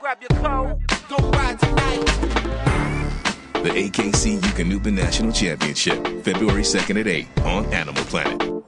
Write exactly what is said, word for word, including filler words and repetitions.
grab your coat. Go ride tonight. The A K C Eukanuba National Championship, February second at eight on Animal Planet.